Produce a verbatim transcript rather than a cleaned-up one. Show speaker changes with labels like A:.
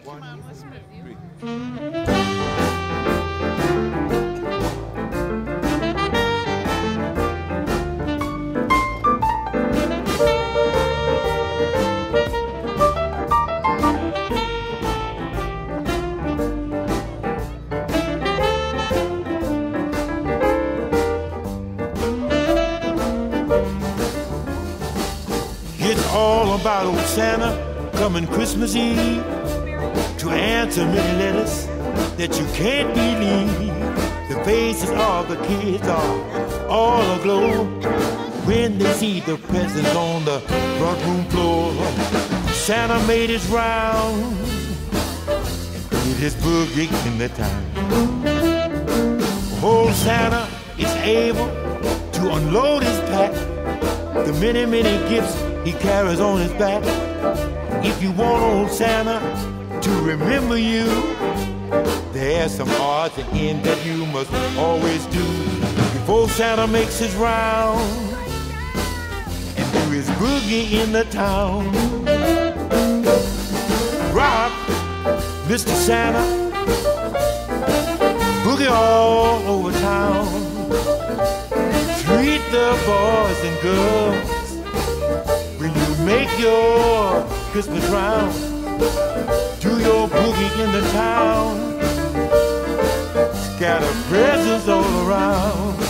A: Okay, come on, let's move you.
B: It's all about old Santa coming Christmas Eve to answer many letters that you can't believe. The faces of the kids are all aglow when they see the presents on the front room floor. Santa made his round with his boogie in the town. Old Santa is able to unload his pack, the many, many gifts he carries on his back. If you want old Santa to remember you, there's some odds and ends that you must always do before Santa makes his round and do his boogie in the town. Rock, Mister Santa, boogie all over town. Treat the boys and girls when you make your Christmas round. Do your boogie in the town, scatter presents all around.